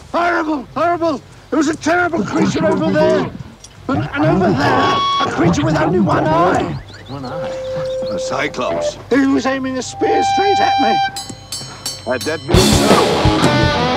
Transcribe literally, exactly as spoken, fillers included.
Horrible, horrible. There was a terrible creature over there. And, and over there, a creature with only one eye. One eye? A cyclops. He was aiming a spear straight at me. Had that been so?